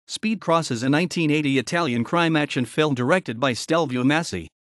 Speed Cross is a 1980 Italian crime action film directed by Stelvio Massi.